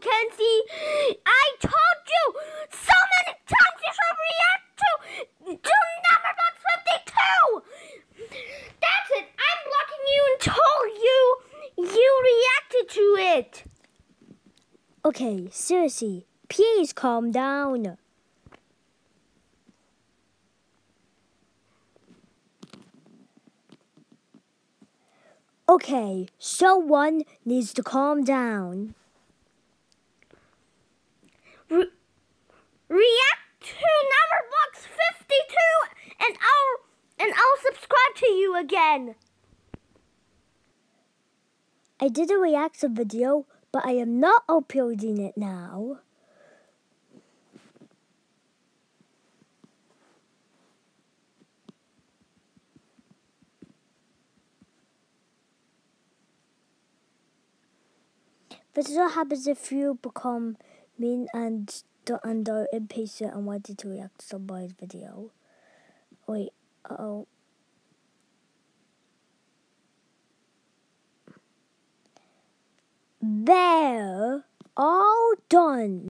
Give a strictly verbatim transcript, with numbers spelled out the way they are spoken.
Kenzie. I told you so many times you should react to, to number box fifty-two. That's it. I'm blocking you until you, you reacted to it. Okay, seriously, please calm down. Okay, someone needs to calm down. Re react to number box fifty-two, and I'll and I'll subscribe to you again. I did a reaction video, but I am not uploading it now. This is what happens if you become mean and and are impatient and wanted to react to somebody's video. Wait, uh oh. There, all done.